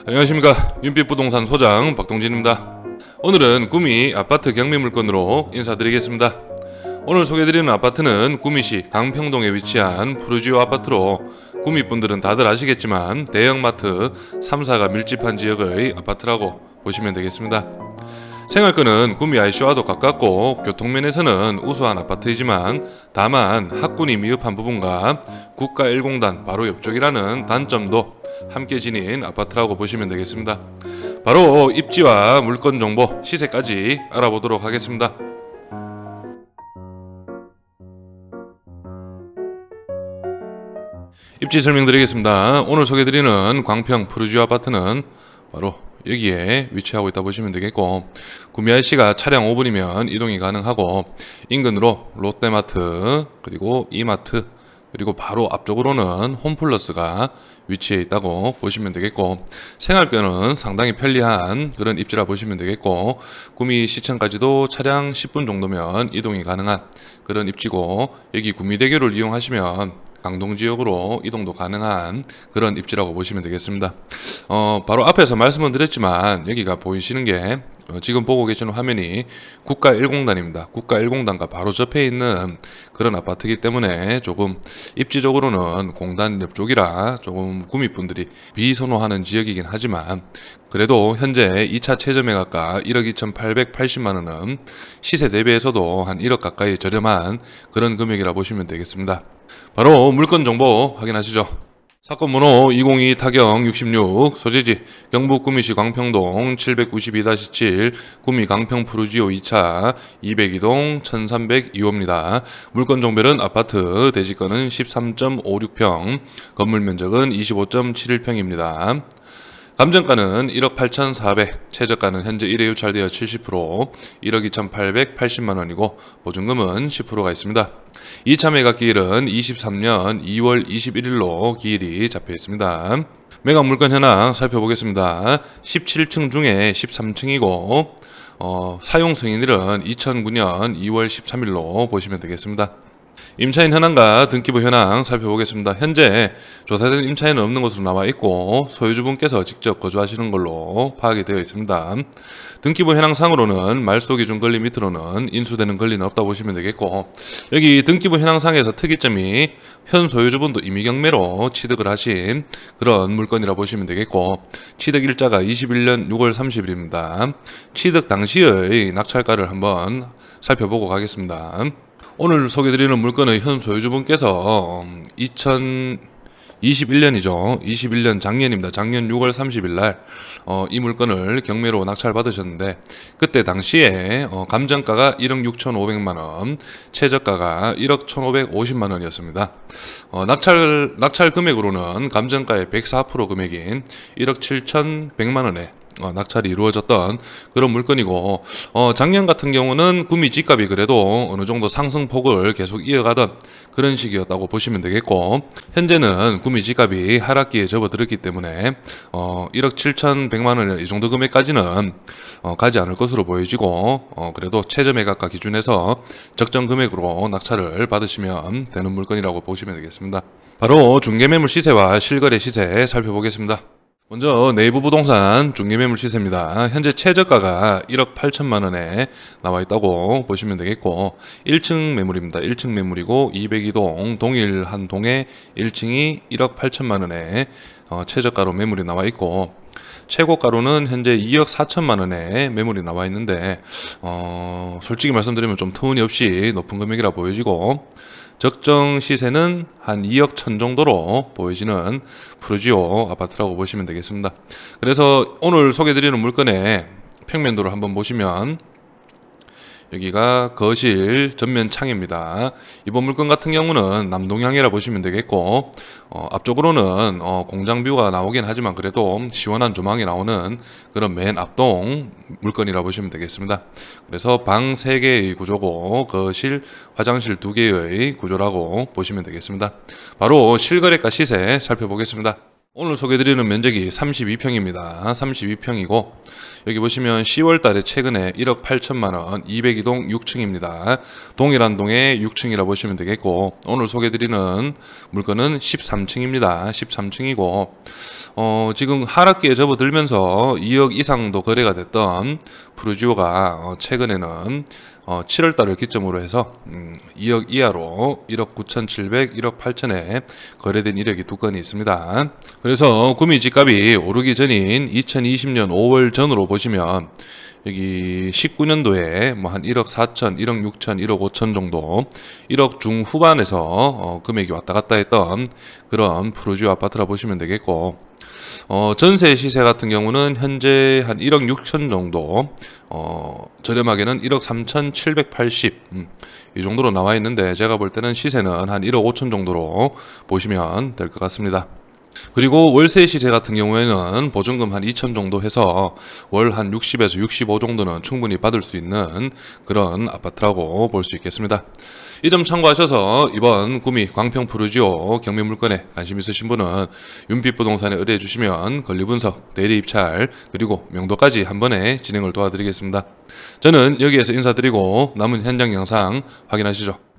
안녕하십니까, 윤빛부동산 소장 박동진입니다. 오늘은 구미 아파트 경매 물건으로 인사드리겠습니다. 오늘 소개해드리는 아파트는 구미시 강평동에 위치한 푸르지오 아파트로, 구미분들은 다들 아시겠지만 대형마트 3사가 밀집한 지역의 아파트라고 보시면 되겠습니다. 생활권은 구미 IC와도 가깝고 교통면에서는 우수한 아파트이지만 다만 학군이 미흡한 부분과 국가 1공단 바로 옆쪽이라는 단점도 함께 지닌 아파트라고 보시면 되겠습니다. 바로 입지와 물건 정보, 시세까지 알아보도록 하겠습니다. 입지 설명드리겠습니다. 오늘 소개드리는 광평 푸르지오 아파트는 바로 여기에 위치하고 있다 보시면 되겠고, 구미 IC가 차량 5분이면 이동이 가능하고 인근으로 롯데마트, 그리고 이마트, 그리고 바로 앞쪽으로는 홈플러스가 위치해 있다고 보시면 되겠고, 생활권은 상당히 편리한 그런 입지라 보시면 되겠고, 구미 시청까지도 차량 10분 정도면 이동이 가능한 그런 입지고, 여기 구미대교를 이용하시면 강동 지역으로 이동도 가능한 그런 입지라고 보시면 되겠습니다. 바로 앞에서 말씀을 드렸지만 여기가 보이시는 게 지금 보고 계시는 화면이 국가 1공단입니다. 국가 1공단과 바로 접해 있는 그런 아파트이기 때문에 조금 입지적으로는 공단 옆쪽이라 조금 구미분들이 비선호하는 지역이긴 하지만, 그래도 현재 2차 최저 매각가 1억 2,880만원은 시세 대비해서도 한 1억 가까이 저렴한 그런 금액이라 보시면 되겠습니다. 바로 물건 정보 확인하시죠. 사건 번호 202 타경 66, 소재지 경북 구미시 광평동 792-7 구미 강평 푸르지오 2차 202동 1302호입니다. 물건 종별은 아파트, 대지권은 13.56평, 건물 면적은 25.71평입니다. 감정가는 1억 8,400, 최저가는 현재 1회 유찰되어 70%, 1억 2,880만원이고 보증금은 10%가 있습니다. 2차 매각 기일은 23년 2월 21일로 기일이 잡혀 있습니다. 매각 물건 현황 살펴보겠습니다. 17층 중에 13층이고 사용 승인일은 2009년 2월 13일로 보시면 되겠습니다. 임차인 현황과 등기부 현황 살펴보겠습니다. 현재 조사된 임차인은 없는 것으로 나와 있고 소유주분께서 직접 거주하시는 걸로 파악이 되어 있습니다. 등기부 현황상으로는 말소 기준 권리 밑으로는 인수되는 권리는 없다 보시면 되겠고, 여기 등기부 현황상에서 특이점이 현 소유주분도 임의경매로 취득을 하신 그런 물건이라 보시면 되겠고, 취득 일자가 21년 6월 30일입니다. 취득 당시의 낙찰가를 한번 살펴보고 가겠습니다. 오늘 소개드리는 물건의 현 소유주분께서 2021년이죠. 21년 작년입니다. 작년 6월 30일 날 이 물건을 경매로 낙찰받으셨는데, 그때 당시에 감정가가 1억 6,500만원, 최저가가 1억 1,550만원이었습니다. 낙찰 금액으로는 감정가의 104% 금액인 1억 7,100만원에 낙찰이 이루어졌던 그런 물건이고, 작년 같은 경우는 구미 집값이 그래도 어느 정도 상승폭을 계속 이어가던 그런 시기였다고 보시면 되겠고, 현재는 구미 집값이 하락기에 접어들었기 때문에 1억 7,100만원 이 정도 금액까지는 가지 않을 것으로 보여지고, 그래도 최저 매각가 기준에서 적정 금액으로 낙찰을 받으시면 되는 물건이라고 보시면 되겠습니다. 바로 중개매물 시세와 실거래 시세 살펴보겠습니다. 먼저 내부 부동산 중개매물 시세입니다. 현재 최저가가 1억 8천만원에 나와 있다고 보시면 되겠고, 1층 매물입니다. 1층 매물이고 202동 동일 한 동에 1층이 1억 8천만원에 최저가로 매물이 나와 있고, 최고가로는 현재 2억 4천만원에 매물이 나와 있는데, 솔직히 말씀드리면 좀 터무니없이 높은 금액이라 보여지고, 적정 시세는 한 2억 천 정도로 보여지는 푸르지오 아파트라고 보시면 되겠습니다. 그래서 오늘 소개드리는 물건의 평면도를 한번 보시면, 여기가 거실 전면 창입니다. 이번 물건 같은 경우는 남동향이라 보시면 되겠고, 앞쪽으로는 공장 뷰가 나오긴 하지만 그래도 시원한 조망이 나오는 그런 맨 앞동 물건이라 보시면 되겠습니다. 그래서 방 3개의 구조고 거실, 화장실 2개의 구조라고 보시면 되겠습니다. 바로 실거래가 시세 살펴보겠습니다. 오늘 소개드리는 면적이 32평입니다. 32평이고 여기 보시면 10월 달에 최근에 1억 8천만 원 202동 6층입니다. 동일한 동의 6층이라 보시면 되겠고 오늘 소개드리는 물건은 13층입니다. 13층이고 지금 하락기에 접어들면서 2억 이상도 거래가 됐던 푸르지오가 최근에는 7월 달을 기점으로 해서 2억 이하로 1억 9,700, 1억 8천에 거래된 이력이 두 건이 있습니다. 그래서 구매 집값이 오르기 전인 2020년 5월 전으로 보시면 여기 19년도에 뭐 한 1억 4천, 1억 6천, 1억 5천 정도 1억 중후반에서 금액이 왔다 갔다 했던 그런 푸르지오 아파트라 보시면 되겠고 전세 시세 같은 경우는 현재 한 1억 6천 정도 저렴하게는 1억 3,780 이 정도로 나와 있는데 제가 볼 때는 시세는 한 1억 5천 정도로 보시면 될 것 같습니다. 그리고 월세 시세 같은 경우에는 보증금 한 2천 정도 해서 월 한 60에서 65 정도는 충분히 받을 수 있는 그런 아파트라고 볼 수 있겠습니다. 이 점 참고하셔서 이번 구미 광평 푸르지오 경매 물건에 관심 있으신 분은 윤빛부동산에 의뢰해 주시면 권리분석, 대리 입찰 그리고 명도까지 한 번에 진행을 도와드리겠습니다. 저는 여기에서 인사드리고 남은 현장 영상 확인하시죠.